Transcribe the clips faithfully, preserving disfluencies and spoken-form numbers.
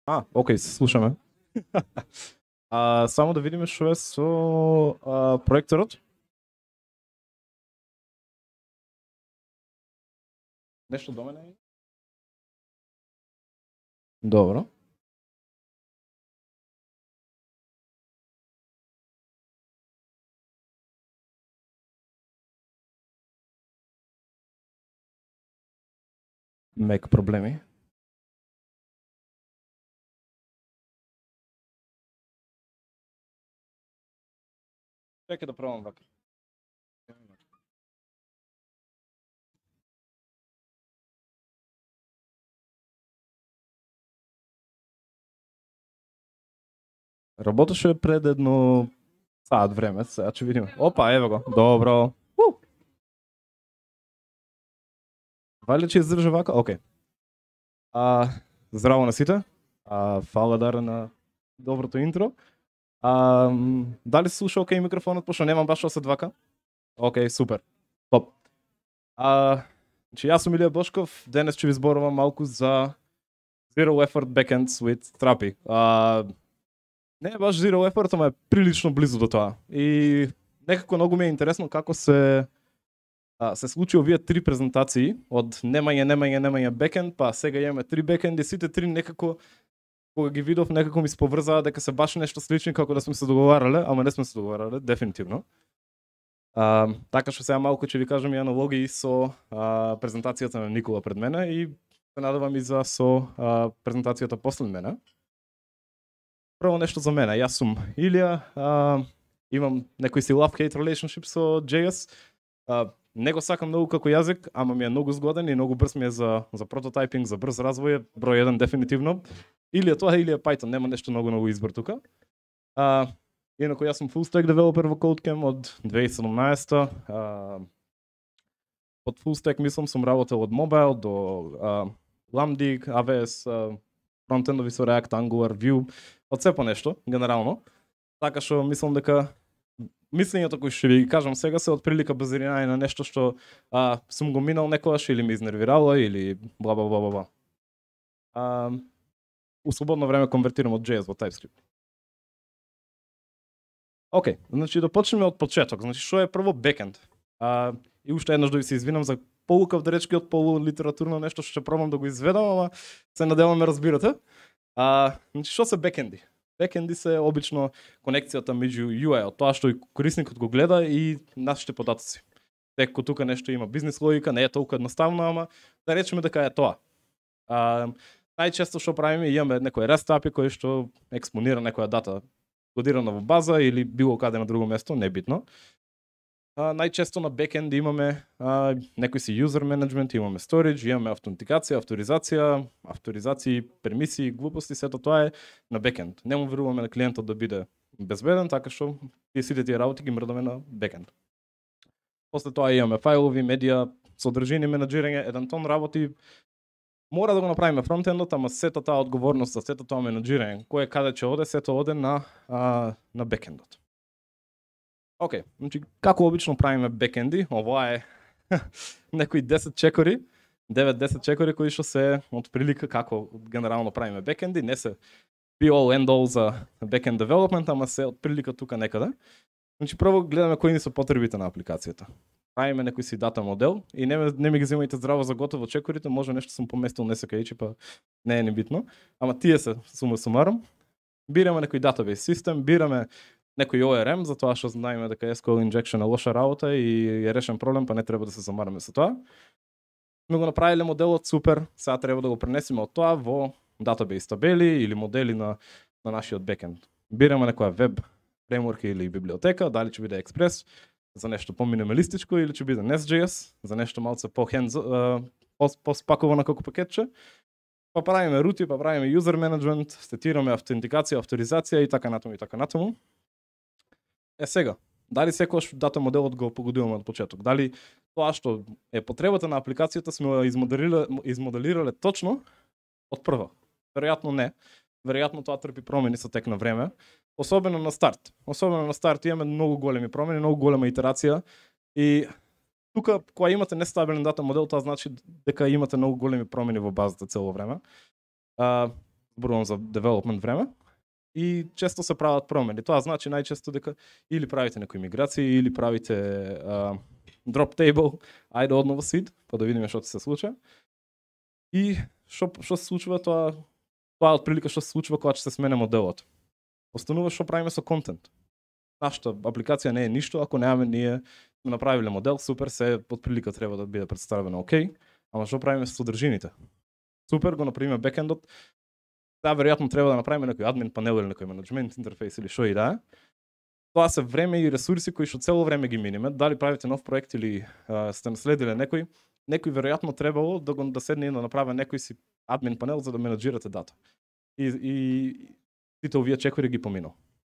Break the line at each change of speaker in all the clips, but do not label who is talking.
А, окей, се слушаме. А, само да видиме што е со а, проекторот. Нешто до мене? Добро. Мек проблеми. Чекай да пробам вака. Работеше пред едно саат време, сега ќе видиме. Опа, ево го. Добро. У! Вали ќе издржи вака? Окей. А, здраво на сите. А, фала Дара на доброто интро. А, дали се слуша окей микрофонот, пошто немам баш осет вака? Окей, супер. Топ. А, значи, јас сум Илија Бошков, денес ќе ви зборувам малку за Zero Effort Backends with Strapi. А, не е баш Zero Effort, ама е прилично близо до тоа. И некако многу ми е интересно како се а, се случи овие три презентации од немање, немање, немање бекенд, па сега имаме три бекенди, сите три некако кога ги видов некако ми се поврзаа дека се баш нешто слично како да сме се договарале, ама не сме се договарале, дефинитивно. А, така што сега малку ќе ви кажам и аналогии со а, презентацијата на Никола пред мене и се надевам и за со а, презентацијата после мене. Прво нешто за мене, јас сум Илија, а, имам некој си love-hate relationship со джей ес. А, не го сакам многу како јазик, ама ми е многу згоден и многу брз ми е за, за прототайпинг, за брз развој, број еден дефинитивно. Или е тоа, или е Python, нема нешто многу многу избор тука. А, инако јас сум full stack developer во CodeCamp од две илјади и седумнаесета. А, од full stack мислам сум работел од mobile до а, Lambda, ей ви ес, фронтендови со React, Angular, Vue, од се по нешто, генерално. Така што мислам дека мислењето кои што ви ги кажам сега се од прилика базирани на нешто што а, сум го минал некогаш или ми изнервирало или бла бла бла бла бла. А, у слободно време конвертирам од джей ес во TypeScript. Океј, значи да почнеме од почеток. Значи што е прво бекенд? А, и уште еднаш да ви се извинам за полукав речки од полулитературно нешто што ќе пробам да го изведам, ама се надевам ме разбирате. А, значи што се бекенди? Бекенди се обично конекцијата меѓу ю ай, тоа што и корисникот го гледа и нашите податоци. Теко тука нешто има бизнес логика, не е толку едноставно, ама да речеме дека е тоа. А, најчесто што правиме, имаме некој REST ей пи ай кој што експонира некоја дата кодирана во база или било каде на друго место, небитно. А, најчесто на бекенд имаме а, некој си user management, имаме storage, имаме автентикација, авторизација, авторизации, пермисии, глупости, сето тоа е на бекенд. Не му веруваме на клиентот да биде безбеден, така што тие сите тие работи ги мрдаме на бекенд. После тоа имаме фајлови, медија, содржини, менаџирање, еден тон работи. Мора да го направиме фронтендот, ама сета таа одговорност, сета тоа менаџирање, кој каде ќе оде, сето оде на а, на бекендот. Океј, okay, значи како обично правиме бекенди, ова е некои десет чекори, девет-десет чекори кои што се од прилика како генерално правиме бекенди, не се be all end all за backend development, ама се од прилика тука некаде. Значи прво гледаме кои ни се потребите на апликацијата. Правиме некој си дата модел и не, не ми ги земајте здраво за готово чекорите, може нешто сум поместил не се кајчи, па не е ни битно, ама тие се сума сумаром. Бираме некој database систем, бираме некој о ар ем, затоа што знаеме дека ес ку ел injection е лоша работа и е решен проблем, па не треба да се замараме со тоа. Сме го направиле моделот супер, сега треба да го пренесеме од тоа во database табели или модели на, на нашиот бекенд. Бираме некоја веб фреймворк или библиотека, дали ќе биде Express, за нешто по-минималистичко или ќе биде Nest.js, за нешто малце по-хендз, по-спакувано како пакетче. Па правиме рути, па правиме user management, сетираме автентикација, авторизација и така натаму и така натаму. Е сега, дали секогаш дата моделот го погодуваме од почеток? Дали тоа што е потребата на апликацијата сме измоделирале, измоделирале точно од прва? Веројатно не. Веројатно тоа трпи промени со тек на време, особено на старт. Особено на старт имаме многу големи промени, многу голема итерација и тука кога имате нестабилен дата модел, тоа значи дека имате многу големи промени во базата цело време. А, зборувам за development време, и често се прават промени. Тоа значи најчесто дека или правите некои миграции, или правите а, drop table, ајде одново seed, па да видиме што ќе се случи. И што што се случува тоа, тоа е отприлика што се случува кога ќе се смене моделот. Останува што правиме со контент. Нашата апликација не е ништо ако немаме ние сме направиле модел, супер, се отприлика треба да биде представено окей, ама што правиме со содржините? Супер, го направиме бекендот. Да, веројатно треба да направиме некој админ панел или некој менеджмент интерфейс или што и да е. Тоа се време и ресурси кои што цело време ги миниме. Дали правите нов проект или а, сте наследиле некој, некој веројатно требало да го да седне и да направи некој си админ панел за да менеджирате дата. И и сите овие чекори ги поминал.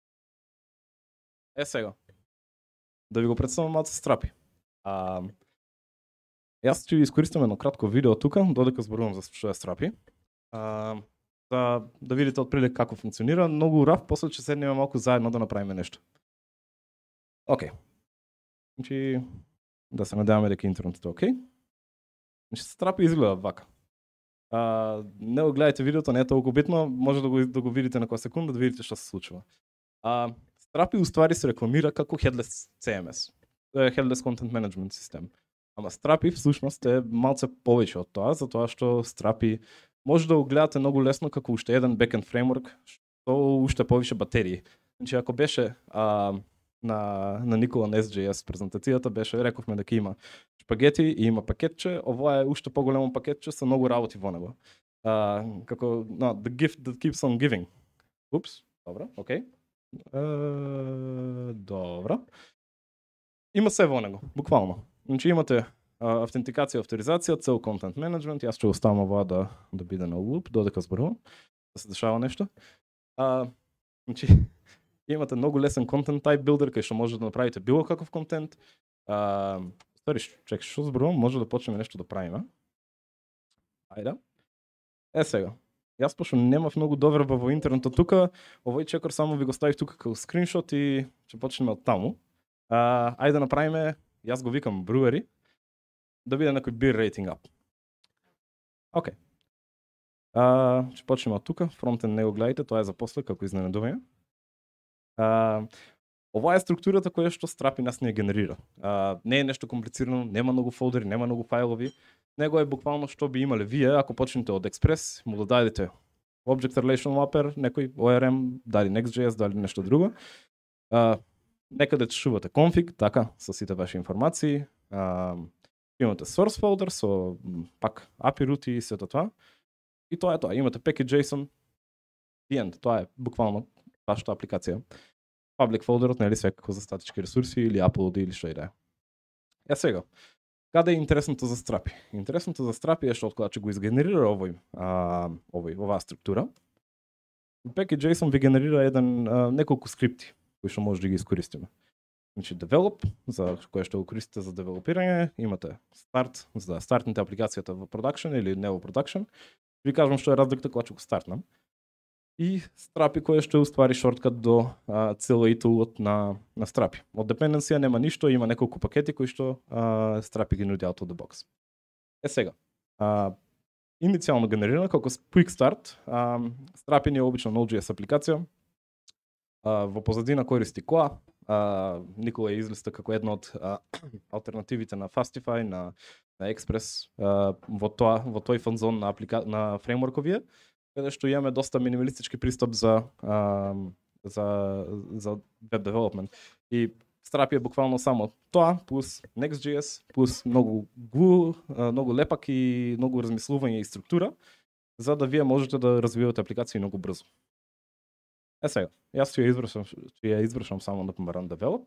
Е сега. Да ви го представам малку Strapi. А, јас ќе ви искористам едно кратко видео тука, додека зборувам за што е Strapi. А, да, да видите отприлик како функционира, многу рав, после ќе седнеме малку заедно да направиме нешто. Океј. Значи, да се надеваме дека интернетот е окей. Значи, Strapi изгледа вака. А, не го гледайте видеото, не е толку битно, може да го, да го видите на која секунда, да видите што се случува. А, Strapi уствари се рекламира како Headless си ем ес, Headless Content Management систем. Ама Strapi всушност е малце повеќе од тоа, затоа што Strapi може да го гледате многу лесно како уште еден backend framework, што уште повеќе батерии. Значи, ако беше а, на, на Никола на ес джей ес презентацијата, беше, рековме дека има шпагети и има пакетче, ова е уште поголемо пакетче со многу работи во него. А, како, no, the gift that keeps on giving. Упс, добро, окей. Uh, добро. Има се во него, буквално. Значи имате uh, автентикација, авторизација, цел контент менеджмент. Јас ќе оставам ова да да биде на луп додека зборувам, да се дешава нешто. Uh, значи имате многу лесен контент type builder кај што може да направите било каков контент. Uh, Стори, чекай, што зборувам, може да почнеме нешто да правиме. Ајде. Е сега. Јас пошто немав многу доверба во интернетот тука, овој чекор само ви го ставив тука како скриншот и ќе почнеме од таму. А, ајде да направиме, јас го викам brewery, да биде некој beer rating app. Океј. А, ќе почнеме од тука, фронтенд не го гледайте, тоа е за после како изненадување. А, ова е структурата која што Strapi нас не генерира. А, не е нешто комплицирано, нема многу фолдери, нема многу фајлови. Него е буквално што би имале вие ако почнете од Express, му додадете Object Relation Mapper, некој о ар ем, дали Next.js, дали нешто друго. А, некаде чувате config, така, со сите ваши информации. А, имате source folder со пак ей пи ай рути и сето тоа. И тоа е тоа. Имате package.json, the end. Тоа е буквално вашата апликација. Public folderот, нели, секако за статички ресурси или upload или што и да е. Е сега. Каде е интересното за Strapi? Интересното за Strapi е што откога ќе го изгенерира овој, а, овој, оваа структура, package.json ви генерира еден а, неколку скрипти кои што може да ги искористиме. Значи develop, за кое што го користите за девелопирање, имате start, за да стартнете апликацијата во production или не во production. Ви кажам што е разликата кога ќе го стартнам. И Strapi кој што уствари шорткат до а, целиот тулот на на Strapi. Од депенденција нема ништо, има неколку пакети кои што а, Strapi ги нуди out of the box. Е сега, а, иницијално генерирана како quick start, а, Strapi не е обично Node.js апликација. А, во позадина користи коа, а, Никола ја излиста како една од а, алтернативите на Fastify, на на Express, а, во тоа во тој фонзон на аплика... на фреймворковија, каде што имаме доста минималистички пристап за а, за за web development. И Strapi е буквално само тоа плюс Next.js плюс многу глу, многу лепак и многу размислување и структура, за да вие можете да развивате апликации многу брзо. Е сега, јас ќе ја извршам, ќе ја извршам само да помарам develop.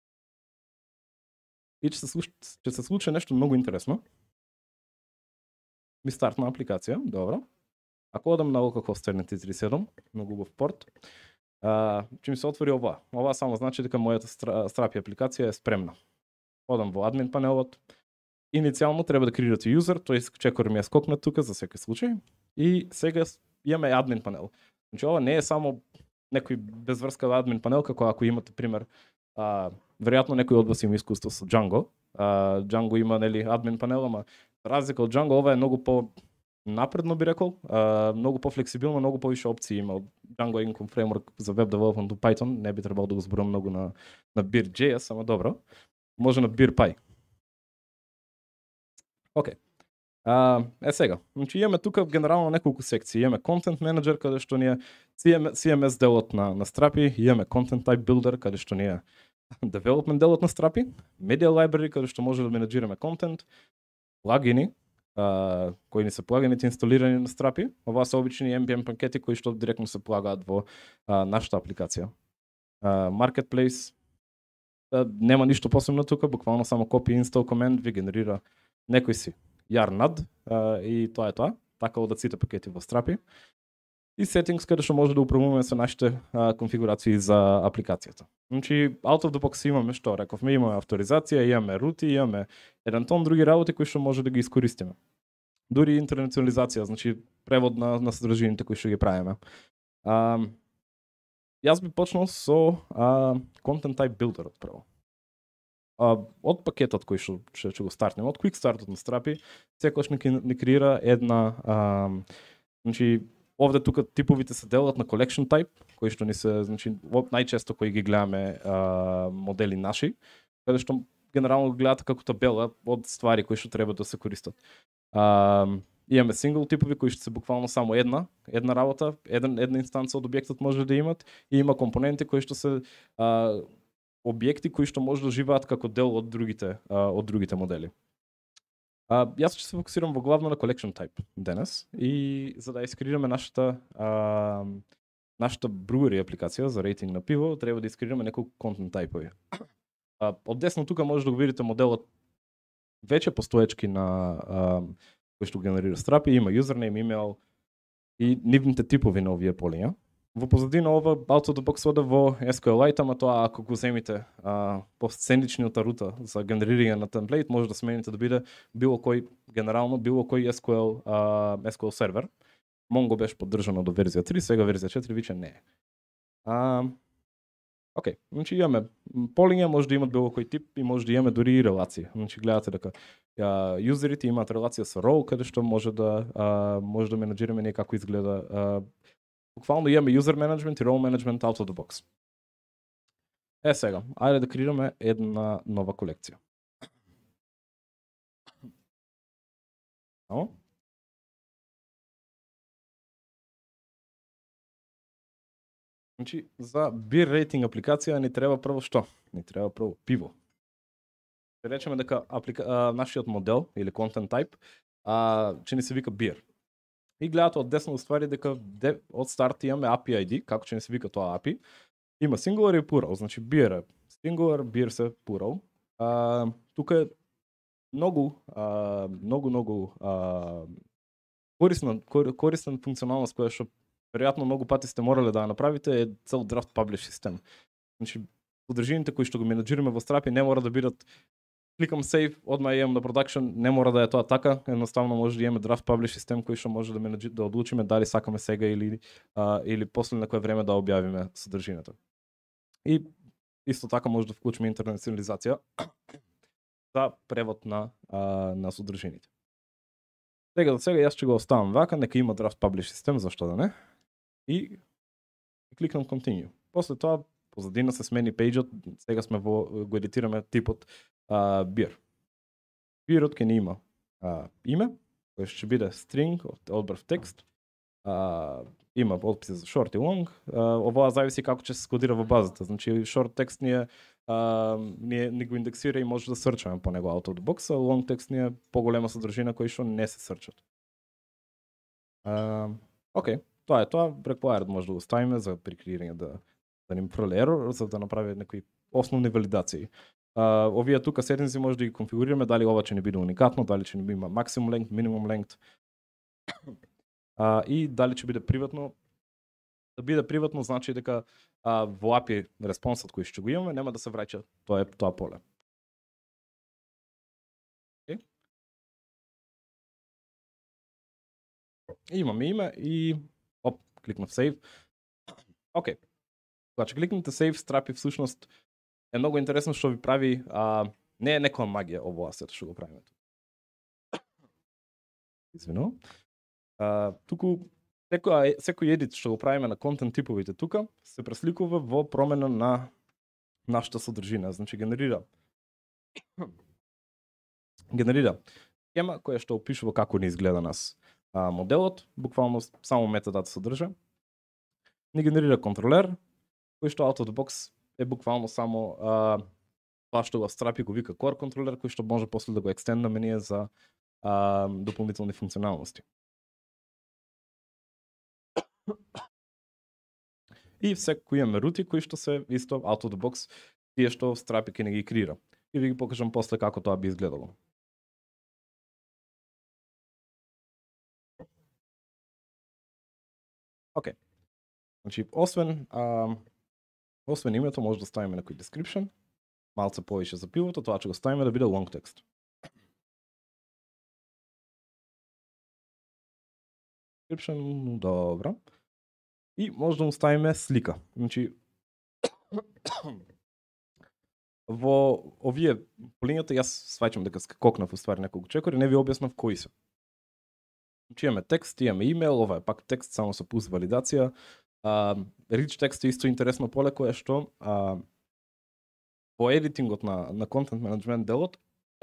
И ќе се случи, ќе се случи нешто многу интересно. Ми стартна апликација, добро. Ако одам на localhost четири три седум, многу убав порт, а, ќе ми се отвори ова. Ова само значи дека мојата Strapi апликација е спремна. Одам во админ панелот. Иницијално треба да креирате юзер, тој чекор ми е скокнат тука за секој случај. И сега имаме админ панел. Значи ова не е само некој безврскав админ панел, како ако имате пример, а, веројатно некој од вас има искуство со Django. А, Django има, нели, админ панел, ама разлика од Django ова е многу по напредно би рекол, а, многу пофлексибилно, многу повише опции има од Django Income Framework за web development до Python, не би требало да го зборувам многу на на Beer.js, ама добро. Може на BeerPy. Океј. А, е сега, значи имаме тука генерално неколку секции. Имаме Content Manager, каде што ни е си ем ес делот на, на Strapi, имаме Content Type Builder, каде што ни е Development делот на Strapi, Media Library, каде што може да менеджираме контент, плагини, Uh, кои ни се плагините инсталирани на Strapi. Ова се обични ен пи ем пакети кои што директно се плагаат во uh, нашата апликација. Uh, Marketplace, uh, нема ништо посебно тука, буквално само copy install command ви генерира некој си jar nad uh, и тоа е тоа, така одат сите пакети во Strapi. И settings каде што може да управуваме со нашите uh, конфигурации за апликацијата. Значи, out of the box имаме што, рековме, имаме авторизација, имаме рути, имаме еден тон други работи кои што може да ги искористиме. Дури интернационализација, значи превод на, на содржините кои што ги правиме. Uh, јас би почнал со uh, Content Type Builder прво. Uh, од пакетот кој што ќе, ќе го стартнеме, од Quick Start на Strapi, секогаш ни, ни креира една, uh, значи, овде тука типовите се делат на collection type, кои што ни се, значи, најчесто кои ги гледаме а, модели наши, каде што генерално гледате како табела од ствари кои што треба да се користат. А, имаме single типови кои што се буквално само една, една работа, еден, една инстанца од објектот може да имат, и има компоненти кои што се а, објекти кои што може да живеат како дел од другите, а, од другите модели. Uh, јас ќе се фокусирам во главно на collection type денес, и за да искреираме нашата uh, нашата brewery апликација за рейтинг на пиво, треба да искреираме неколку content type-ови. Uh, од десно тука може да го видите моделот веќе постоечки на uh, кој што генерира Strapi, има username, email и нивните типови на овие полиња. Во позадина ова out of the box ода во ес кю ел Lite, ама тоа ако го земите а, по сценичниот рута за генерирање на темплейт, може да смените да биде било кој генерално било кој ес кю ел а, ес кю ел сервер. Mongo беше поддржано до верзија три, сега верзија четири виќе не е. А, окей, значи имаме полиња, може да имат било кој тип и може да имаме дури и релации. Значи гледате дека а, юзерите имаат релација со row, каде што може да а, може да менеджираме ние како изгледа а, буквално имаме user management и role management out of the box. Е сега, ајде да креираме една нова колекција. Амо? Значи, за beer rating апликација ни треба прво што? Ни треба прво пиво. Ќе речеме дека аплика... а, нашиот модел или content type а, че ни се вика beer. И гледате од десно уствари дека де, од старт имаме ей пи ай ди, како ќе не се вика тоа ей пи ай. Има singular и plural, значи beer е singular, beer се plural. А, тука е многу, а, многу, многу а, корисна, корисна функционалност која што веројатно многу пати сте морале да ја направите, е цел draft publish систем. Значи, содржините кои што го менеджираме во Strapi не мора да бидат кликам save, одма имам на production, не мора да е тоа така, едноставно може да имаме draft publish систем кој што може да менеджи, да одлучиме дали сакаме сега или а, или после некое време да објавиме содржината. И исто така може да вклучиме интернационализација за превод на а, на содржините. Сега за сега јас ќе го оставам вака, нека има draft publish систем, зашто да не? И кликнам continue. После тоа позадина се смени пејџот, сега сме во го едитираме типот Uh, beer. Beerот ќе ни има uh, име, кој ќе биде string од одбрав текст. Uh, има опција за short и long. Uh, ова зависи како ќе се скодира во базата. Значи short текст ни е uh, ни, ни го индексира и може да срчаме по него out of the box, а long текст ни е поголема содржина кои што не се срчат. Uh, Океј, тоа е тоа. Required може да го ставиме за при креирање да да ни фрли ерор, за да направи некои основни валидации. Uh, овие тука сетинзи може да ги конфигурираме дали ова ќе не биде уникатно, дали ќе не има максимум length, minimum length. Uh, и дали ќе биде приватно. Да биде приватно значи дека uh, во ей пи ай респонсот кој ќе го имаме нема да се враќа тоа е тоа поле. Okay. Имаме име и оп, кликнав save. Океј. Okay. Кога ќе кликнете save, Strapi всушност е многу интересно што ви прави, а, не е некоја магија овоа сето што го правиме. Извинувам. А, туку секој секој едит што го правиме на контент типовите тука се пресликува во промена на нашата содржина, значи генерира генерира схема која што опишува како ни изгледа нас а, моделот, буквално само метадата содржа. Ни генерира контролер кој што out of the box е буквално само а, тоа што во Strapi го вика core контролер кој што може после да го екстендаме ние за а, дополнителни функционалности. И секој имаме рути кои што се исто out of the box, тие што Strapi ќе не ги креира. И ви ги покажам после како тоа би изгледало. Океј. Okay. Значи, освен а, освен името може да ставиме некој description, малце повеќе за пивото, тоа ќе го ставиме да биде long text. Description, добро. И може да му ставиме слика. Значи, во овие полињата јас сваќам дека скокнав уствари неколку чекори, не ви објаснав кои се. Значи имаме текст, имаме имейл, ова е пак текст само со пус валидација. Uh, rich text е исто интересно поле кое што uh, во едитингот на, на контент менеджмент делот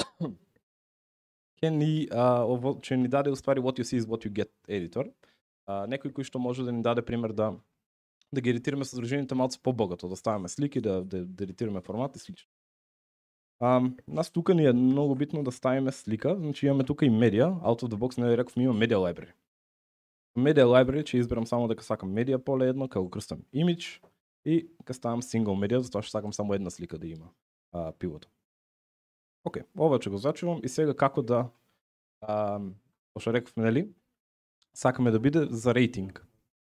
ќе ни, uh, ово, ќе ни даде уствари what you see is what you get editor. Uh, некој кој што може да ни даде пример да да ги едитираме содржините малку побогато, да ставаме слики, да, да, да едитираме формат и слично. Um, нас тука ни е многу битно да ставиме слика, значи имаме тука и медиа, out of the box не реков ми има media library. Media library ќе изберам само дека сакам медиа поле едно, ќе го крстам image и ќе ставам single media, затоа што сакам само една слика да има а, пивото. Океј, ова ќе го зачувам и сега како да а, што рековме, нели? Сакаме да биде за рейтинг.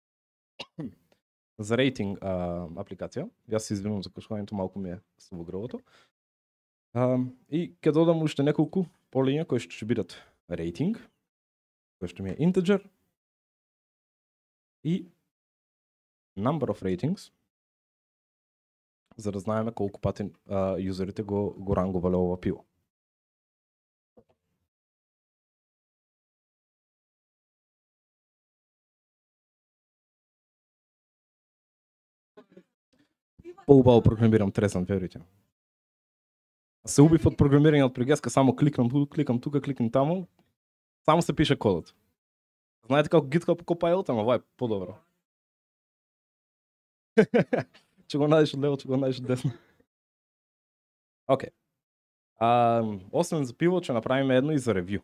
за рейтинг а, апликација. Јас се извинувам за кошкањето, малку ми е во грлото. А, и ќе додам уште неколку полиња кои што ќе бидат рейтинг, кој што ми е integer и number of ratings, за да знаеме колку пати а, юзерите го, го рангувале ова пиво. Поубаво програмирам, тресам, верујте. Се убив од програмирање од прегеска, само кликнам тука, кликам тука, кликнам таму, само се пише кодот. Знаете како GitHub Copilot, ама ова е подобро. Ќе го најдеш од лево, ќе го најдеш од десно. Океј. Okay. Освен за пиво, ќе направиме едно и за ревју.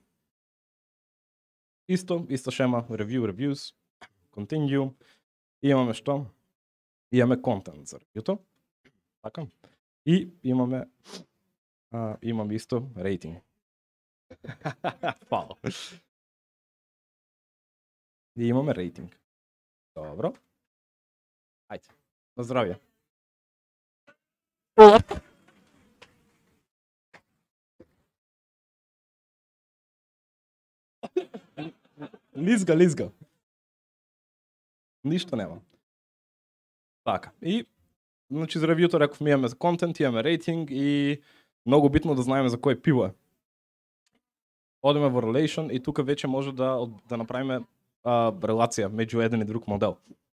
Исто, иста шема, review, reviews, continue. И имаме што? Имаме контент за ревјуто. Така. И имаме а, имаме исто рейтинг. Фало. И имаме рейтинг. Добро. Ајде. На здравје. Лизга, лизга. Ништо нема. Така. И значи за ревјуто реков ми имаме за контент, имаме рейтинг и многу битно да знаеме за кој пиво е. Одиме во relation и тука веќе може да да направиме а, релација меѓу еден и друг модел.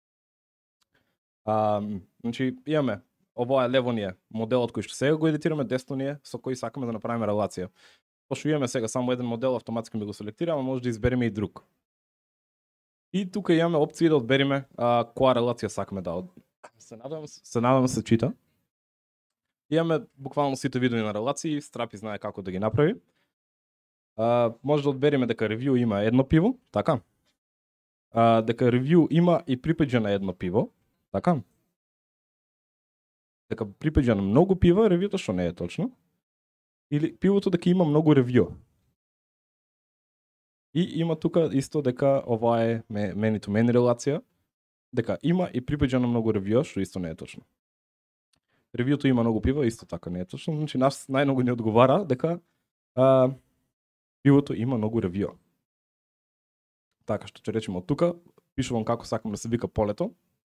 А, значи имаме ова е лево ни е моделот кој што сега го едитираме, десно ни е со кој сакаме да направиме релација. Пошто имаме сега само еден модел, автоматски ми го селектираме, може да избереме и друг. И тука имаме опција да одбериме а, која релација сакаме да од... се надевам се надевам се чита. Имаме буквално сите видови на релации, Strapi знае како да ги направи. А, може да одбериме дека ревју има едно пиво, така? А, дека ревју има и припеѓа на едно пиво, така? Дека припеѓа на многу пива, ревјуто што не е точно. Или пивото дека има многу ревју. И има тука исто дека ова е many to many релација, дека има и припеѓа на многу ревју, што исто не е точно. Ревјуто има многу пива, исто така не е точно, значи нас најмногу ни одговара дека а, пивото има многу ревју. Така што ќе речеме од тука, пишувам како сакам да се вика полето.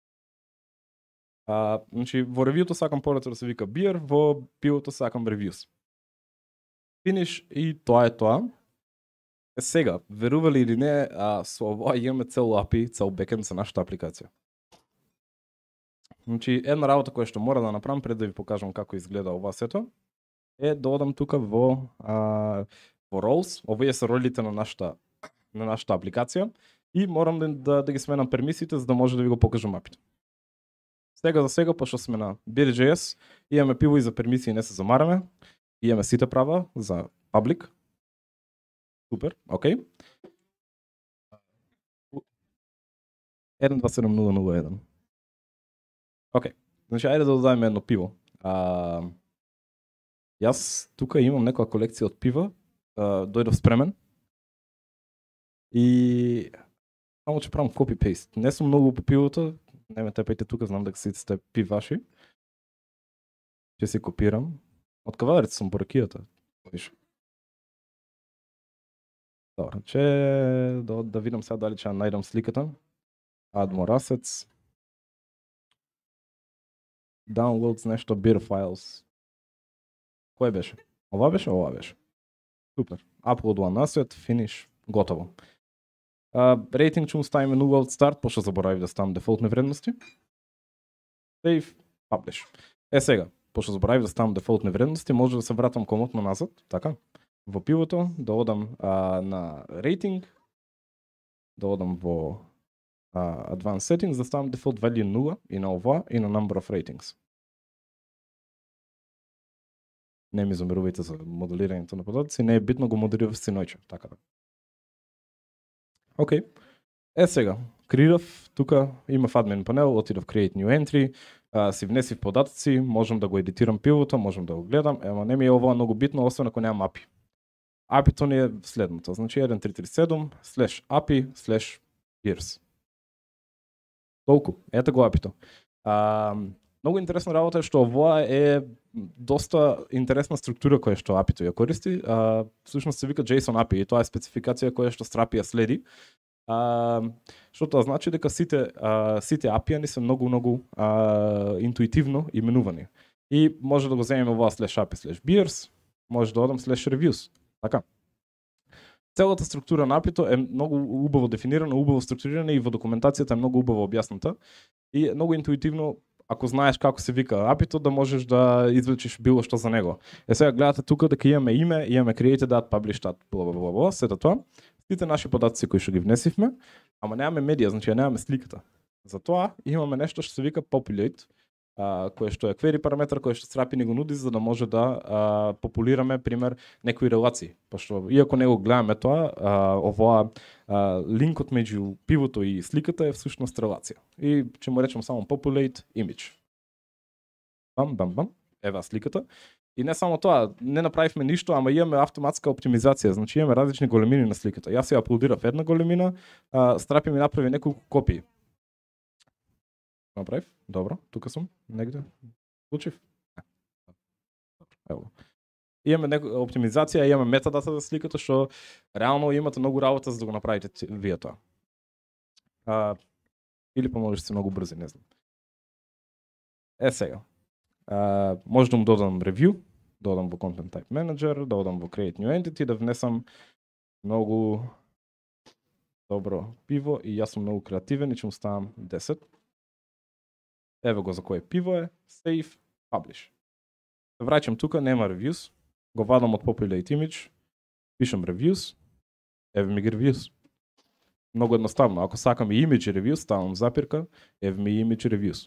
А, значи во ревјуто сакам полето да се вика beer, во пивото сакам reviews. Finish и тоа е тоа. Е сега, верували или не, а, со ова имаме цел ей пи ай, цел бекенд за нашата апликација. Значи, една работа која што мора да направам пред да ви покажам како изгледа ова сето, е да одам тука во а, во roles, овие се ролите на нашата на нашата апликација и морам да, да, да ги сменам пермисиите за да може да ви го покажам апито. Сега за сега, пошто сме на Beer.js, имаме пиво и за пермисии, не се замараме, имаме сите права за public. Супер, окей. еден два седум нула нула еден. Окей, значи ајде да додадеме едно пиво. А, јас тука имам некоја колекција од пива, а, дојдов спремен. И само че правам copy-paste. Не сум многу по пивото, не ме тепајте тука, знам дека сите сте пиваши. Ќе си копирам. Од кавалерите сум по ракијата. Добро, че да, да видам сега дали ќе најдам сликата. Add more assets. Downloads нешто beer files. Кој беше? Ова беше, ова беше. Супер. Upload one asset, finish, готово. Uh, рейтинг ќе му ставиме нула од старт, пошто заборавив да ставам дефолтни вредности. Save, publish. Е сега, пошто заборавив да ставам дефолтни вредности, може да се вратам комотно назад, така? Во пивото, да одам а, на рейтинг, да одам во а, Advanced Settings, да ставам default value нула и на ова и на Number of Ratings. Не ми замерувајте за моделирањето на податоци, не е битно, го моделирав синојче, така да. Окей, е сега, креирав, тука имав админ панел, отидов create new entry, а, си внесив податоци, можам да го едитирам пивото, можам да го гледам, ема не ми е ова многу битно, освен ако немам ей пи ай. ей пи ай-то ни е следното, значи еден три три седум слеш ей пи ай слеш beers. Толку, ете го ей пи ай-то. А, многу интересна работа е што ова е доста интересна структура која што ей пи ай-то ја користи. А, всушност се вика JSON ей пи ай и тоа е спецификација која што Strapi ја следи. А, што тоа значи дека сите а, сите ей пи ай-ни се многу многу а, интуитивно именувани. И може да го земеме ова слеш ей пи ай слеш beers, може да одам слеш reviews. Така. Целата структура на ей пи ай-то е многу убаво дефинирана, убаво структурирана и во документацијата е многу убаво објасната. И е многу интуитивно, ако знаеш како се вика ей пи ай-то, да можеш да извлечиш било што за него. Е сега гледате тука дека имаме име, имаме created at, published at, бла бла бла бла, сето тоа. Сите наши податоци кои што ги внесивме, ама немаме медија, значи ја немаме сликата. Затоа имаме нешто што се вика populate, а, кое што е query параметар кој што Strapi ни го нуди за да може да а, популираме пример некои релации. Пошто иако не го гледаме тоа, а, овоа а, линкот меѓу пивото и сликата е всушност релација. И ќе му речем само populate image. Бам бам бам. Ева сликата. И не само тоа, не направивме ништо, ама имаме автоматска оптимизација, значи имаме различни големини на сликата. Јас ја аплодирав една големина, а, Strapi ми направи неколку копии. Направив? Добро, тука сум, негде. Случив? Ево. Имаме некоја оптимизација, имаме метадата за сликата, што реално имате многу работа за да го направите вие тоа. А, или поможете се многу брзи, не знам. Е сега. Uh, може да му додам review, да одам во Content Type Manager, да одам во Create New Entity, да внесам многу добро пиво и јас сум многу креативен и ќе му ставам десет. Ево го за кое пиво е, Save, Publish. Се враќам тука, нема reviews, го вадам од Populate Image, пишам reviews, еве ми ги reviews. Многу едноставно, ако сакам и image reviews, ставам запирка, еве ми image reviews.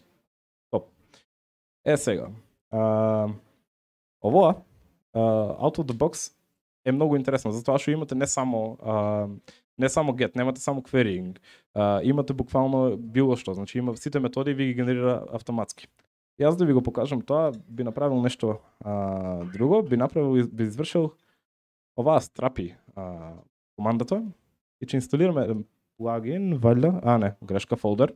Е сега, а, овоа, uh, out of the box е многу интересно, затоа што имате не само uh, не само get, немате само querying, uh, имате буквално било што, значи има сите методи и ви ги генерира автоматски. Јас да ви го покажам тоа, би направил нешто uh, друго, би направил, би извршил оваа Strapi uh, командата и ќе инсталираме еден плагин, валја, а не, грешка фолдер.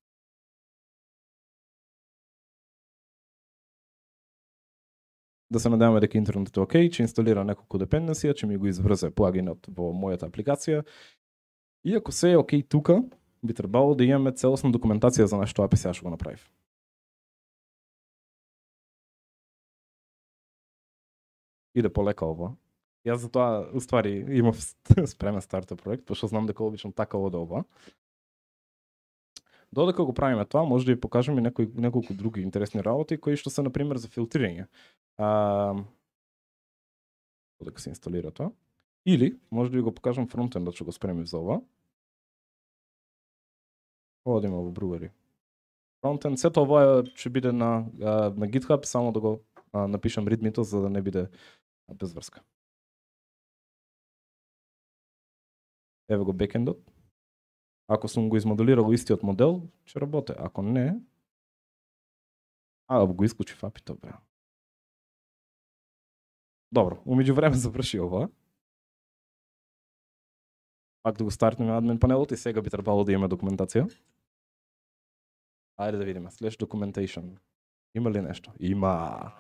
Да се надеваме дека интернетот е окей, ќе инсталира неколку депенденсија, ќе ми го изврзе плагинот во мојата апликација. И ако се е окей тука, би требало да имаме целосна документација за нашето ей пи ай што го направив. Иде полека ова. Јас за тоа, уствари, имав спремен стартап проект, пошто знам дека обично така оде ова. Додека го правиме тоа, може да ви покажам и некои, неколку други интересни работи, кои што се, например, за филтрирање. А, додека се инсталира тоа. Или, може да ви го покажам фронтендот што го спремив за ова. Одиме во Brewery. Фронтенд, сето ова ќе биде на, на GitHub, само да го а, напишам readme-то, за да не биде без врска. Еве го бекендот. Ако сум го измоделирал истиот модел, ќе работи. Ако не, а, го исклучи фапито, бе. Добро, умеѓу време заврши ова. Пак да го стартнеме админ панелот и сега би требало да имаме документација. Ајде да видиме, slash documentation. Има ли нешто? Има.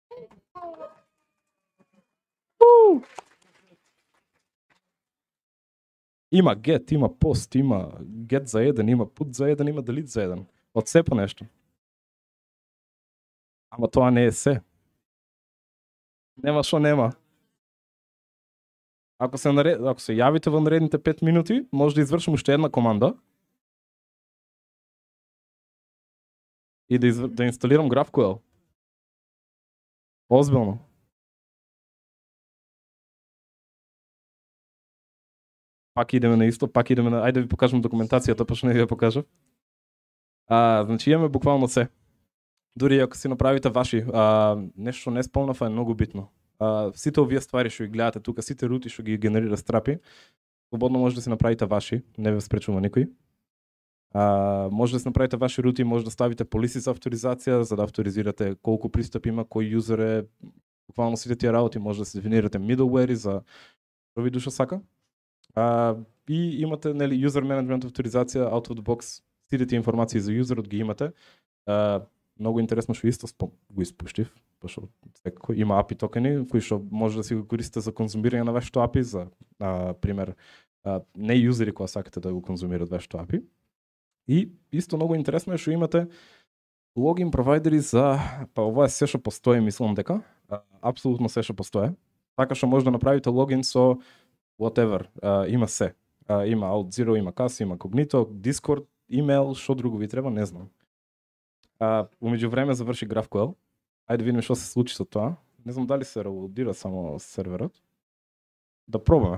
Има get, има post, има get за еден, има put за еден, има delete за еден. Од се по нешто. Ама тоа не е се. Нема шо нема. Ако се, наред... Ако се јавите во наредните пет минути, може да извршим уште една команда и да, изв... да инсталирам GraphQL. Озбилно. Пак идеме на исто, пак идеме на... Ајде да ви покажам документацијата, пошто не ви ја покажав. А, значи имаме буквално се. Дури ако си направите ваши, а, нешто не спомнав, е многу битно. А, сите овие ствари што ги гледате тука, сите рути што ги генерира Strapi, слободно може да си направите ваши, не ве спречува никој. А, може да си направите ваши рути, може да ставите полиси за авторизација, за да авторизирате колку пристапи има, кој юзер е, буквално сите тие работи, може да се дефинирате middleware за што ви душа сака. А, и имате, нели, user management авторизација, out of the box, сите тие информации за юзерот ги имате. А, многу интересно што исто спом... го испуштив, пошто секој има ей пи и токени кои што може да си го користите за конзумирање на вашето ей пи и за, а, пример, а, не юзери кога сакате да го конзумират вашето ей пи. И исто многу интересно е што имате логин провайдери за, па ова е се што постои, мислам дека, а, апсолутно се што постои. Така што може да направите логин со whatever, а, има се. А, има AuthZero, има Cas, има Cognito, Discord, имейл, што друго ви треба, не знам. А, умеѓу време заврши GraphQL. Ајде да видиме што се случи со тоа. Не знам дали се релодира само серверот. Да пробаме.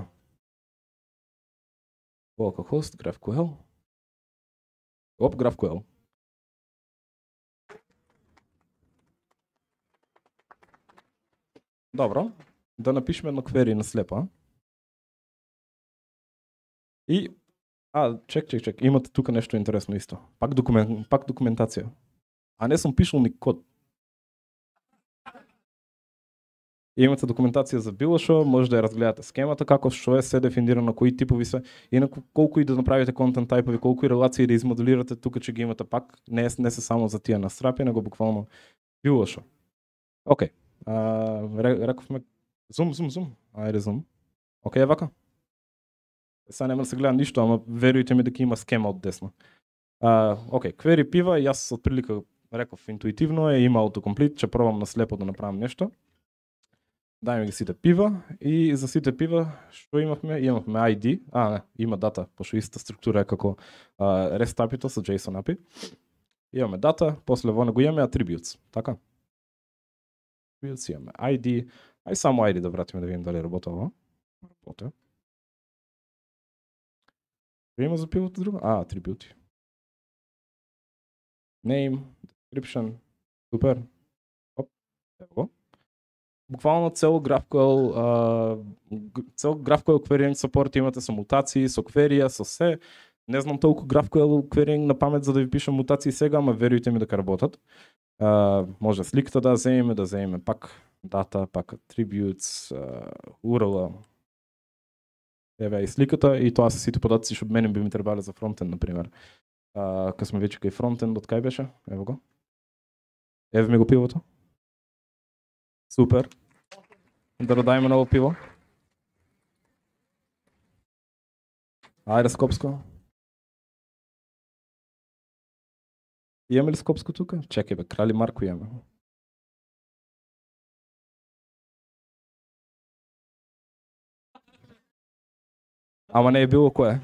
Localhost, GraphQL. Оп, GraphQL. Добро. Да напишеме едно query на слепа. И а, чек, чек, чек. Имате тука нешто интересно исто. Пак документ, пак документација. А не сум пишал ни код. И имате документација за било шо, може да ја разгледате схемата, како што е се дефинирано, кои типови се, инаку колку и да направите контент тајпови, колку и релации да измоделирате, тука ќе ги имате пак, не е, не се само за тие на Strapi, него буквално било шо. Океј. Okay. Рековме зум, зум, зум. Ајде зум. Океј, okay, вака. Сега нема да се гледа ништо, ама верујте ми дека има схема од десно. Океј, okay, query пива, јас од прилика реков интуитивно е, има autocomplete, ќе пробам на слепо да направам нешто. Дајме ги сите пива и за сите пива што имавме? Имавме ай ди, а не, има дата, пошто иста структура е како uh, REST ей пи-то со JSON ей пи. Имаме дата, после во него имаме attributes, така? Attributes имаме ай ди, ај само ай ди да вратиме да видим дали работи ова. Работи. Има за пивото друго? А, атрибути. Name, description, супер. Оп, ево. Буквално цел GraphQL, цел GraphQL querying support имате со мутации, со query, со се. Не знам толку GraphQL querying на памет за да ви пишам мутации сега, ама верујте ми дека работат. Uh, може сликата да земеме, да земеме пак дата, пак attributes, uh, ю ар ел. Еве и сликата и тоа се сите податци што мене би ми требале за фронтенд, например. Uh, кога сме веќе кај фронтенд, од кај беше? Ево го. Еве ми го пивото. Супер. Да додајме ново пиво. Ајде Скопско. Имаме ли Скопско тука? Чекај бе, Крали Марко имаме. Ама не е било кое?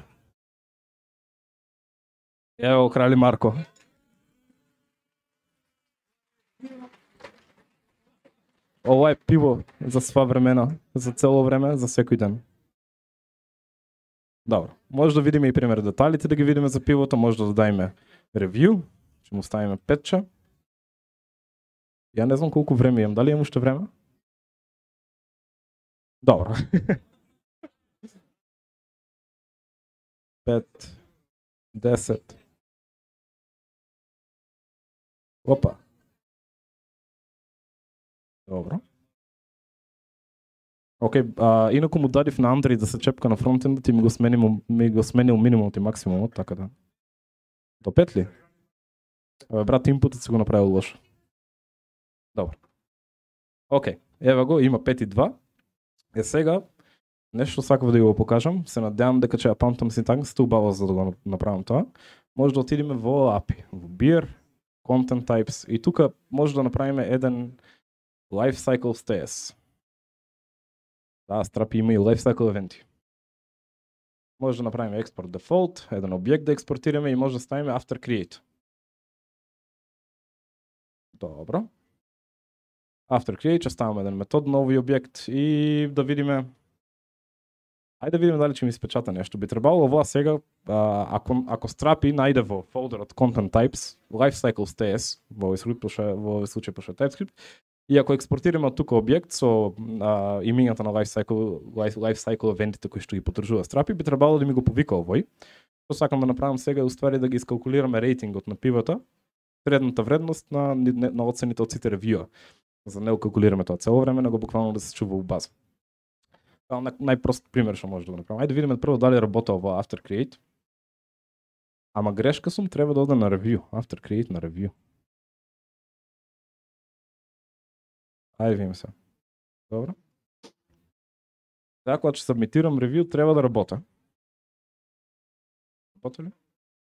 Ево, крали Марко. Ова е пиво за сва времена, за цело време, за секој ден. Добро. Може да видиме и пример деталите да ги видиме за пивото, може да дадеме ревју, ќе му ставиме петча. Ја не знам колку време имам, дали имам уште време? Добро. пет, десет. Опа. Добро. Океј, а, инаку му дадив на Андреј да се чепка на фронтендот и ми го сменил, ми го сменил минимумот и максимумот, така да. До пет ли? Абе, брат, импутот си го направил лошо. Добро. Океј, ева го, има пет и два. Е сега, нешто сакав да го покажам, се надевам дека ќе ја памтам синтаксата убаво за да го направам тоа. Може да отидеме во ей пи ай, во Beer, Content Types и тука може да направиме еден Lifecycle Status. Да, Strapi има и Lifecycle евенти. Може да направиме Export Default, еден објект да експортираме и може да ставиме After Create. Добро. After Create ќе ставаме еден метод на овој објект и да видиме. Ајде да видиме дали ќе ми испечата нешто. Би требало ова сега, ако, ако Strapi најде во фолдерот Content Types, Lifecycle Status, во овој случај, во овој случај пише TypeScript, и ако експортираме од тука објект со а, имињата на Lifecycle, Lifecycle евентите кои што ги подржува Strapi, би требало да ми го повика овој. Што сакам да направам сега е уствари да ги искалкулираме рейтингот на пивото, средната вредност на, на оцените од сите ревјуа. За да не го калкулираме тоа цело време, него буквално да се чува во база. Тоа е најпрост пример што може да го направам. Ајде да видиме прво дали работа ова After Create. Ама грешка сум, треба да оде на ревју. After Create на ревју. Ајде видиме се. Добро. Сега кога ќе сабмитирам ревју, треба да работа. Работа ли?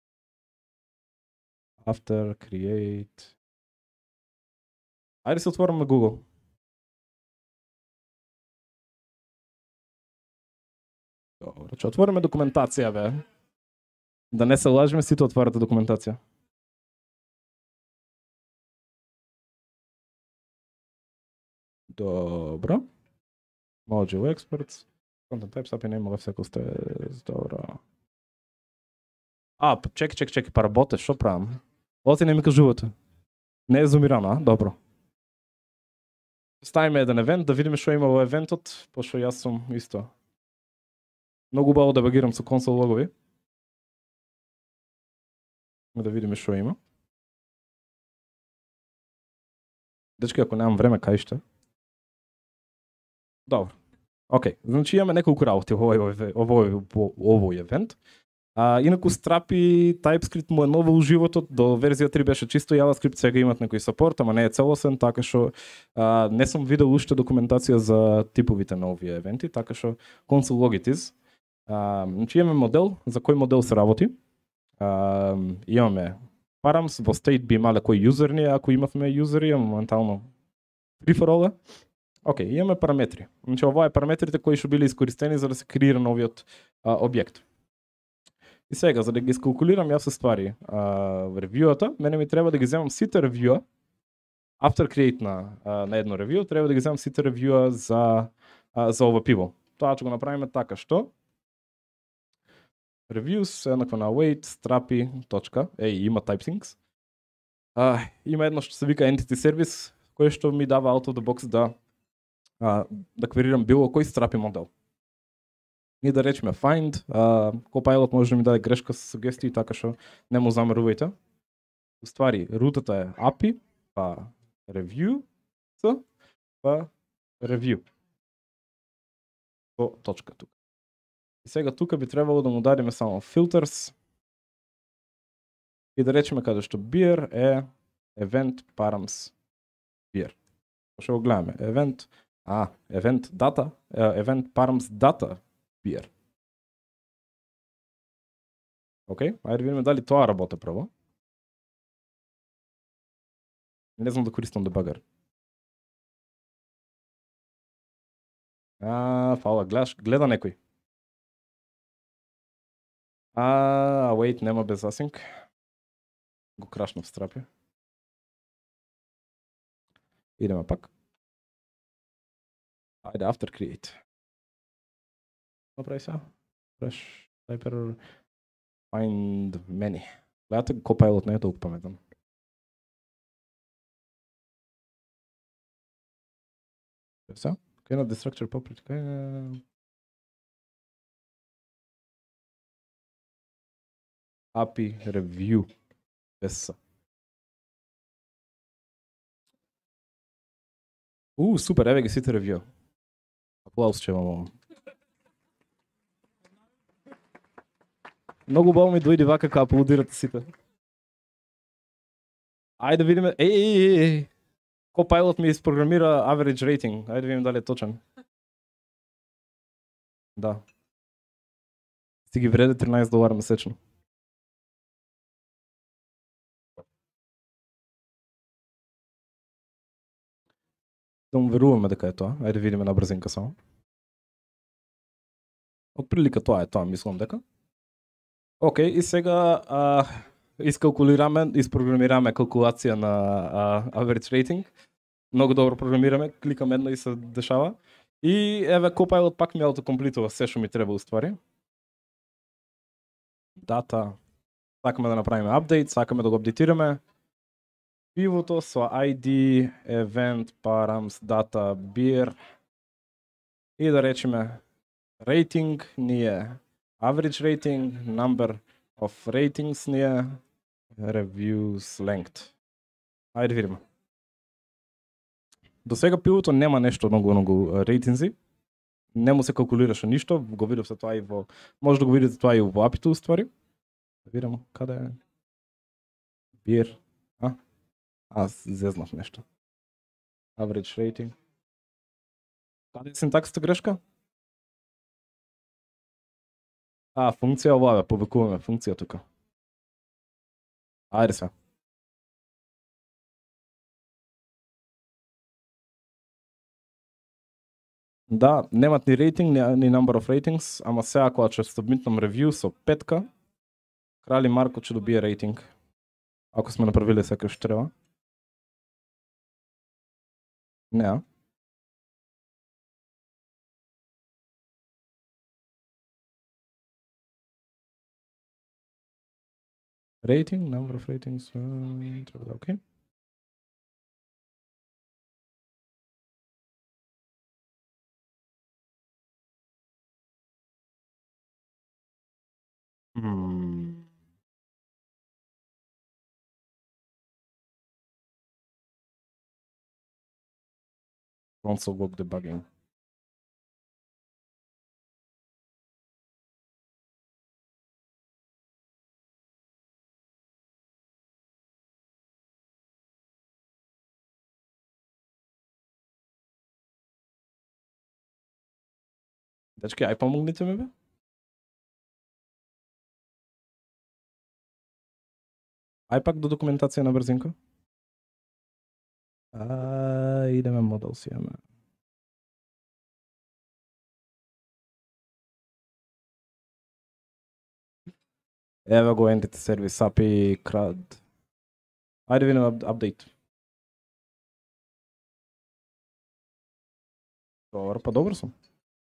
After Create. Ајде се отворам на Google. Добро, ќе отвориме документација, бе. Да не се лажиме, сите отварате документација. Добро. Module Experts. Content Types, A P I Name, Lifecycle Status. Добро. А, чеки, чеки, чеки, па работе, што правам? Оти не ми кажувате. Не е зумирано, а? Добро. Ставиме еден евент, да видиме што има во евентот, пошто јас сум исто. Многу убаво да багирам со консол логови. Да видиме што има. Дечки, ако немам време, кај ште? Добро. Океј, значи имаме неколку работи во овој, овој, овој евент. А, инаку Strapi TypeScript му е ново у животот, до верзија три беше чисто JavaScript, сега имат некој сапорт, ама не е целосен, така што а, не сум видел уште документација за типовите на овие евенти, така што console logitis. А, значи имаме модел, за кој модел се работи. А, имаме params, во state би имале кој юзер ни, ако имавме юзери, моментално free for all. Океј, имаме параметри. Значи ова е параметрите кои што биле искористени за да се креира новиот а, објект. И сега, за да ги искалкулирам јас се ствари а, ревјуата, мене ми треба да ги земам сите ревјуа, after create на, а, на едно ревју, треба да ги земам сите ревјуа за, а, за ова пиво. Тоа ќе го направиме така што reviews еднакво на await, strapi, точка, еј, има typethings. А, има едно што се вика entity service, кој што ми дава out of the box да, а, да кверирам било кој Strapi модел. И да речеме find, а, Copilot може да ми даде грешка со сугестии, така што не му замерувајте. Уствари, рутата е A P I, па review, па review. По точка тука. И сега тука би требало да му дадеме само filters и да речеме каде што beer е event params beer. Што го гледаме, event, а, event data, event params data beer. Океј, ајде да видиме дали тоа работи прво. Не знам да користам дебагер. А, фала, гледаш, гледа некој. А, wait, нема без async. Го крашна в Strapi. Идеме пак. Айде, after create. Направи сега. Fresh, typer, find many. Гледате, Copilot не е толкова паметен. Сега, кой на destructure property, кой е... ей пи ай review. Без. У, супер, еве ги сите ревју. Аплауз че имам. Многу баво ми дојди вака кога аплодирате сите. Ајде да видиме. Еј, еј, еј, еј. Copilot ми изпрограмира average rating. Ајде да видим дали е точен. Да. Си ги вреде тринаесет долара месечно. Да му веруваме дека е тоа. Ајде да видиме на брзинка само. Од прилика тоа е тоа, мислам дека. Океј, и сега а, искалкулираме, испрограмираме калкулација на а, average rating. Многу добро програмираме, кликам едно и се дешава. И еве Copilot пак ми аутокомплитува се што ми треба уствари. Дата. Сакаме да направиме апдейт, сакаме да го апдейтираме. Пивото со ай ди, event, params, data, beer. И да речеме rating ни е average rating, number of ratings ни е reviews length. Ајде видиме. До сега пивото нема нешто многу многу рейтинзи. Не му се калкулираше ништо, го видовте тоа и во може да го видите тоа и во апито уствари. Да видам каде е. Beer. А? Аз зезнав нешто. Average rating. Каде е синтаксата грешка? А, функција оваа, повикуваме функција тука. Ајде се. Да, немат ни рейтинг, ни, ни number of ratings, ама сега кога ќе submitнам ревју со петка, Крали Марко ќе добие рейтинг. Ако сме направиле секој што треба. Не, а? Рейтинг, number of ratings, треба да окей. Hmm. Console log debugging. Дечки, ај помогнете ме бе? Ај пак до документација на брзинка. А, идеме модел си имаме. Ево го entity service ей пи ай крад. Ајде видиме апдейт. Добро, па добро сум.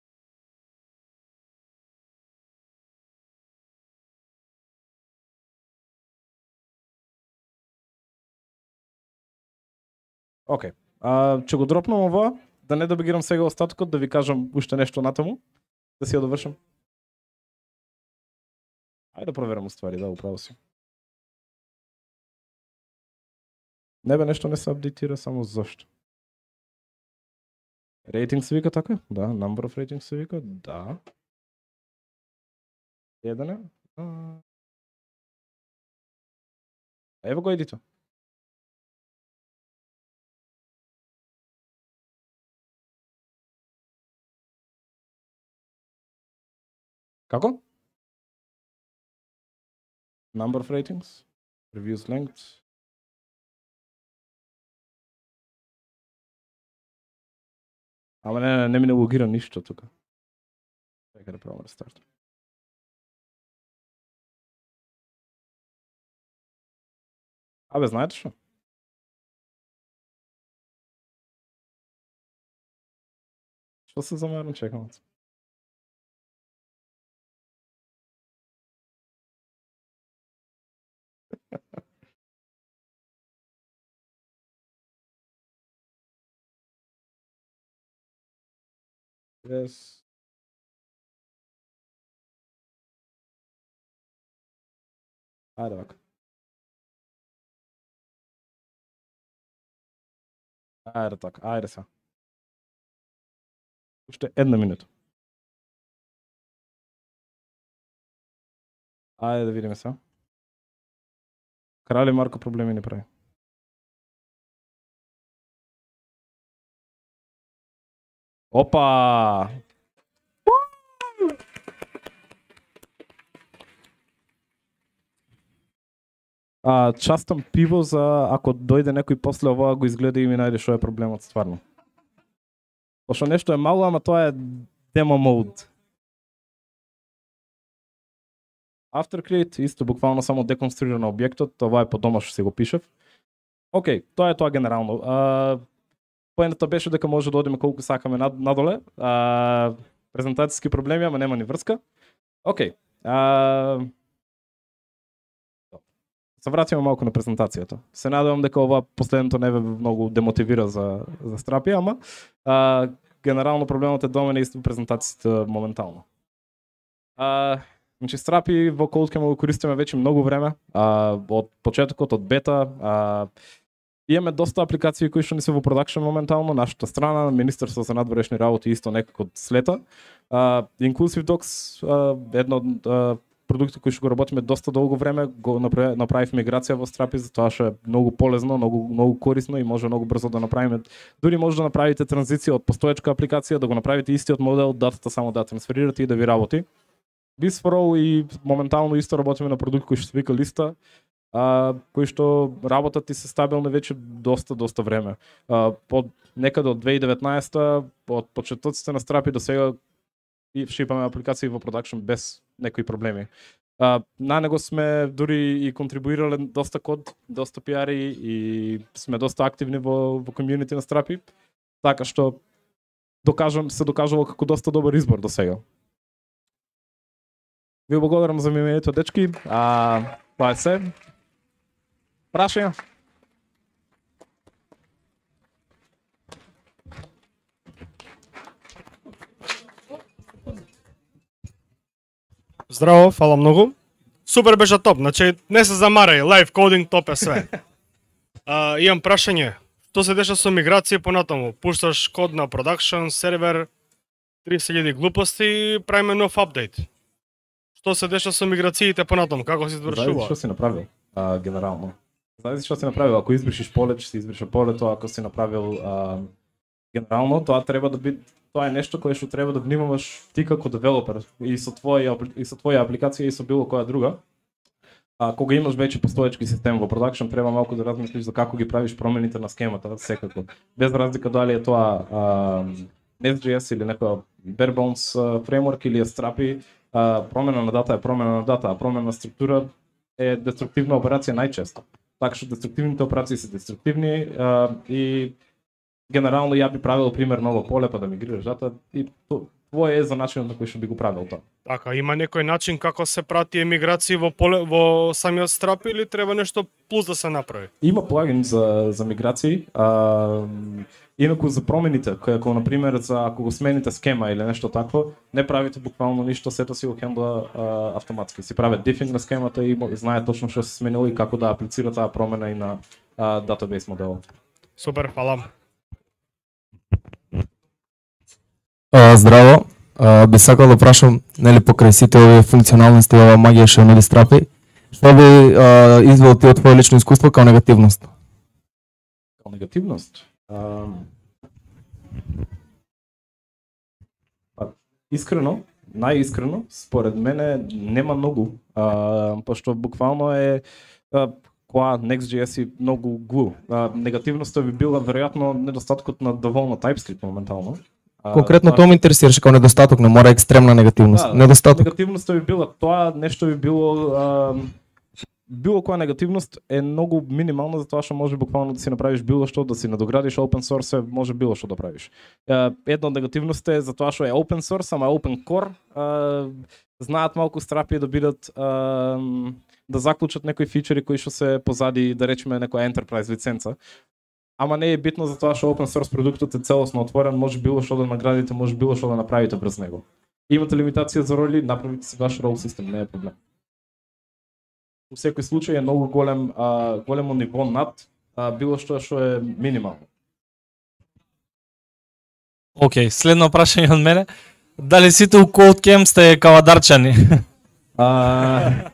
Океј. А, ќе го дропнам ова, да не добегирам сега остатокот, да ви кажам уште нешто натаму, да си ја довршам. Ајде да проверам уствари, да, управо си. Не бе, нешто не се апдейтира, само зашто? Рейтинг се вика така? Да, number of ratings се вика, да. Еден е. Ево го едито. Како? Number of ratings, reviews length. Ама не, не, не ми не логира ништо тука. Чекај да пробам да старт. Абе, знаете што? Што се замерам, чекам. Yes. Ајде вака. Ајде така, ајде се. Уште една минута. Ајде да видиме се. Крали Марко проблеми не прави. Опа! А, частам пиво за ако дојде некој после ова го изгледа и ми најде што е проблемот стварно. Пошто нешто е мало, ама тоа е демо мод. Aftercreate, исто буквално само деконструира на објектот, това е по дома што си го пишев. Океј, тоа е тоа генерално. А, поентата беше дека може да одиме колку сакаме над, надоле. А, презентацијски проблеми, ама нема ни врска. Океј. А, се вратиме малку на презентацијата. Се надевам дека ова последното не ве многу демотивира за за Strapi, ама а, генерално проблемот е до мене исто презентацијата моментално. А, значи Strapi во CodeCamp го користиме веќе многу време, а, од почетокот од бета, а, имаме доста апликации кои што не се во продакшн моментално, нашата страна, Министерство за надворешни работи исто некако слета. А, Inclusive Docs, а, едно од продукти кои што го работиме доста долго време, го направив миграција во Strapi, затоа што е многу полезно, многу многу корисно и може многу брзо да направиме. Дури може да направите транзиција од постоечка апликација, да го направите истиот модел, датата само да трансферирате и да ви работи. Бисфорол и моментално исто работиме на продукт кој што се вика Листа, а, кои што работат и се стабилни веќе доста доста време. А, под некаде од две илјади и деветнаесета, од почетоците на Strapi до сега и шипаме апликации во продакшн без некои проблеми. А, на него сме дури и контрибуирале доста код, доста пиари и сме доста активни во во комјунити на Strapi, така што докажам се докажало како доста добар избор до сега. Ви благодарам за вниманието, дечки. А, тоа е се. Прашања?
Здраво, фала многу. Супер беше топ, значи не се замарај, лайв кодинг топ е све. А, имам прашање. Што се деша со миграција понатаму? Пушташ код на продакшн, сервер, триесет илјади глупости и правиме нов апдейт. Што се деша со миграциите понатаму? Како се извршува?
Зависи што си направил, а, генерално. Зависи што си направил. Ако избришиш поле, ќе се избрише полето, ако си направил а, генерално, тоа треба да биде тоа е нешто кое што треба да внимаваш ти како девелопер и со твоја и со твоја апликација и со било која друга. А кога имаш веќе постоечки систем во продакшн, треба малку да размислиш за како ги правиш промените на схемата, секако. Без разлика дали е тоа а, Nest.js или некоја Beer.js фреймворк или е Strapi, а, промена на дата е промена на дата, а промена на структура е деструктивна операција најчесто. Така што деструктивните операции се деструктивни а, и генерално ја би правил пример ново поле па да мигрираш дата и твое е за начинот на кој што би го правил тоа.
Така, има некој начин како се прати емиграција во поле во самиот Strapi или треба нешто плюс да се направи?
Има плагин за за миграции, а инаку за промените, како на пример за ако го смените схема или нешто такво, не правите буквално ништо, сето си го хендла автоматски. Си прават дефинг на схемата и знае точно што се сменило и како да аплицира таа промена и на датабейс моделот.
Супер, фала.
А, здраво, а, би сакал да прашам, нели покрај сите овие функционалности ова магија што нели Strapi, што би а, извел ти од твое лично искуство као негативност?
Као негативност? А, па, искрено, најискрено, според мене нема многу, а, пошто буквално е а, која Next.js и многу глу. А, негативноста би била веројатно недостаткот на доволно TypeScript моментално.
Конкретно тоа ме интересираше како недостаток, не мора екстремна негативност.
Да,
недостаток.
Негативноста би била тоа, нешто би било а, било која негативност е многу минимална, затоа што може буквално да си направиш било што, да си надоградиш open source, може било што да правиш. Една од негативностите е затоа што е open source, ама е open core, знаат малку Strapi да бидат да заклучат некои фичери кои што се позади, да речеме некоја enterprise лиценца. Ама не е битно затоа што open source продуктот е целосно отворен, може било што да наградите, може било што да направите врз него. Имате лимитација за роли, направите си ваш рол систем, не е проблем. У секој случај е многу голем, а, големо ниво над а, било што што е минимално.
Океј, okay, следно прашање од мене. Дали сите у Code Camp сте кавадарчани?
А...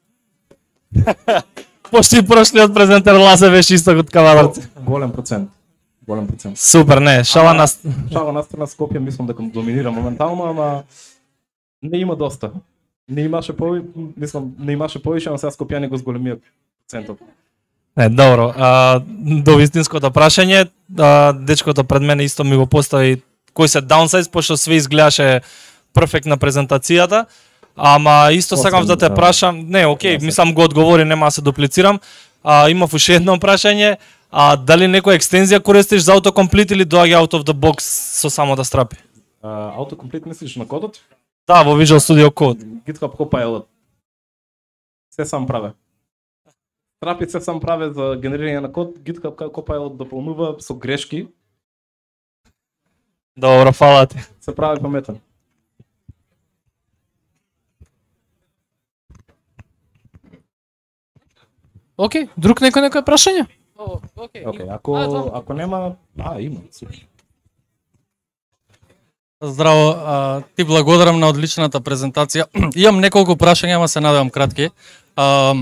Пошто и прошлиот презентер Лазе беше исто од кавадарци.
Голем процент. Голем процент.
Супер, не, шала на
шала на страна Скопје мислам дека доминира моментално, ама не има доста. Не имаше повеќе, мислам, не имаше повеќе, ама сега Скопјани го зголемија процентот.
Не, добро. А, до вистинското прашање, а, дечкото пред мене исто ми го постави кој се downsides, пошто све изгледаше перфектна презентацијата. Ама исто сакам да те прашам, не, окей, мислам го одговори, нема да се дуплицирам. А, имав уште едно прашање, а дали некоја екстензија користиш за autocomplete или доаѓа out of the box со само да Strapi?
Uh, autocomplete мислиш на кодот?
Да, во Visual Studio Code.
GitHub Copilot. Се сам праве. Strapi се сам праве за генерирање на код, GitHub Copilot дополнува со грешки.
Добро, фала ти.
Се прави паметен.
Океј, okay, друг некој некој прашање?
Океј, okay, okay, ако а, ако нема, а има, супер.
Здраво, а, ти благодарам на одличната презентација. Имам неколку прашања, ама се надевам кратки. А,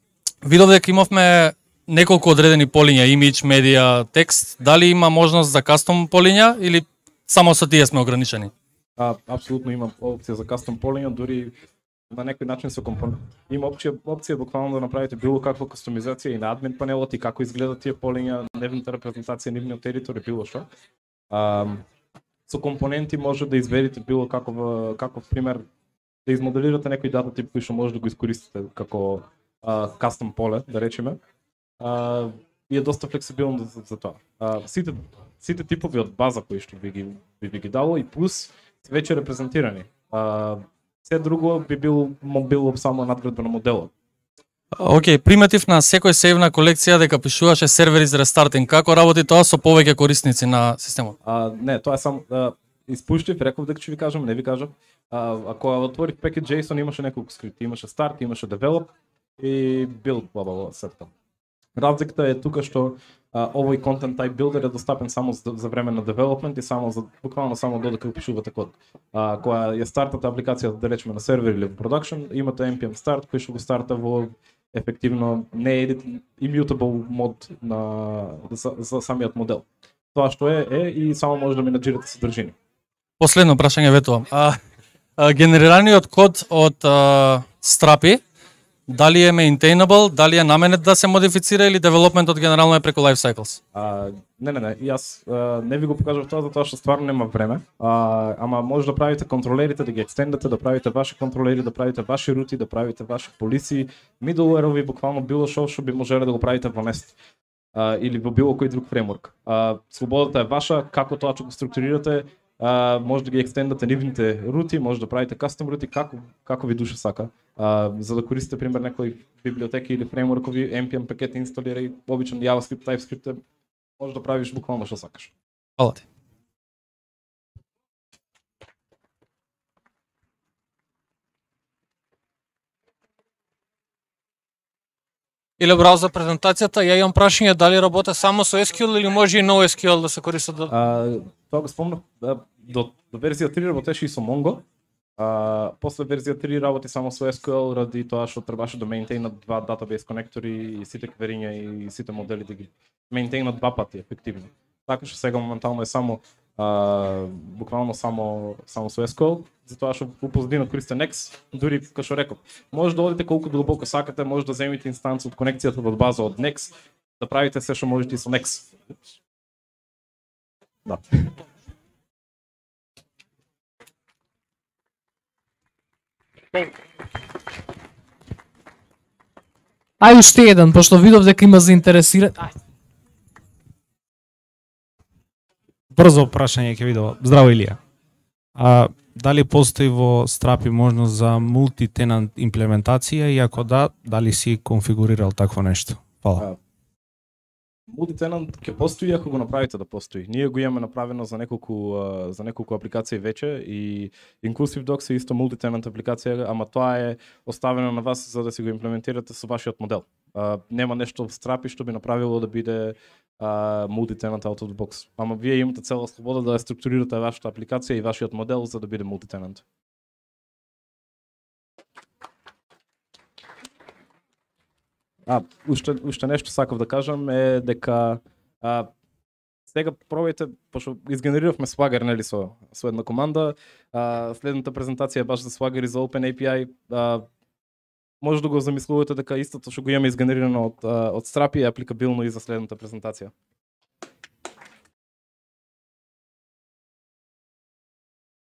видов дека имавме неколку одредени полиња, имидж, медија, текст. Дали има можност за кастом полиња или само со тие сме ограничени?
А, апсолутно има опција за кастом полиња, дури на некој начин со компонент. Има опција, опција буквално да направите било каква кастомизација и на админ панелот и како изгледат тие полиња, нивната репрезентација, нивниот територ и било што. А, со компоненти може да изберете било каков каков пример, да измоделирате некој дататип кој што може да го искористите како кастом поле, да речеме. А, и е доста флексибилно за, за тоа. А, сите сите типови од база кои што би ги би, би ги дало и плюс веќе репрезентирани. А, се друго би бил било само надградба на моделот.
Океј, okay, приметив на секој сейвна колекција дека пишуваше сервер из рестартинг. Како работи тоа со повеќе корисници на системот?
А, не, тоа е само а, испуштив, реков дека ќе ви кажам, не ви кажам. А, ако отворив package.json имаше неколку скрипти, имаше start, имаше develop и build, бла бла бла, септа. Разликата е тука што а, овој content type builder е достапен само за, за време на development и само за буквално само додека пишувате код. А, кога ја стартате апликацијата, да речеме на сервер или во production, имате npm start кој што го старта во ефективно не е immutable мод на за, за самиот модел. Тоа што е е и само може да менаџирате содржини.
Последно прашање ветувам. А, а генерираниот код од а, Strapi, дали е maintainable, дали е наменет да се модифицира или девелопментот генерално е преку life cycles?
А, не, не, не, јас а, не ви го покажав тоа затоа што стварно нема време. А, ама може да правите контролерите, да ги екстендате, да правите ваши контролери, да правите ваши рути, да правите ваши полиси, middleware-ови, буквално било што што би можеле да го правите во Nest. А, или во било кој друг фреймворк. А, слободата е ваша, како тоа ќе го структурирате. Uh, може да ги екстендате нивните рути, може да правите кастом рути како како ви душа сака. Uh, за да користите пример некои библиотеки или фреймворкови npm пакети инсталирај, обичен JavaScript, TypeScript, може да правиш буквално што сакаш.
Фала ти. Иле браво за презентацијата, ја имам прашање дали работи само со ес кју ел или може и NoSQL да се користи? Да...
Uh, тоа го спомнав, да, до, до верзија три работеше и со Mongo. Uh, после верзија три работи само со ес кју ел ради тоа што требаше да мейнтейнат два database конектори и сите квериња и сите модели да ги мейнтейнат два пати ефективно. Така што сега моментално е само uh, буквално само само со ес кју ел, затоа што у позадина користите Next, дури како што реков, може да одите колку длабоко сакате, може да земите инстанца од конекцијата од база од Next, да правите се што можете и со Next. Да.
Ај уште еден, пошто видов дека има заинтересиран. Ај.
Брзо прашање ќе видов. Здраво Илија. А дали постои во Strapi можност за мултитенант имплементација и ако да, дали си конфигурирал такво нешто? Фала.
Мултитенант ќе постои ако го направите да постои. Ние го имаме направено за неколку за неколку апликации веќе и Inclusive Docs е исто мултитенант апликација, ама тоа е оставено на вас за да си го имплементирате со вашиот модел. А, нема нешто в Strapi што би направило да биде мултитенант out of the box. Ама вие имате цела слобода да ја структурирате вашата апликација и вашиот модел за да биде мултитенант. А, уште, уште нешто сакав да кажам е дека а, сега пробајте, пошто изгенериравме Swagger, нели, со, со една команда, а, следната презентација е баш за Swagger и за OpenAPI, а, може да го замислувате дека истото што го имаме изгенерирано од, од Strapi е апликабилно и за следната презентација.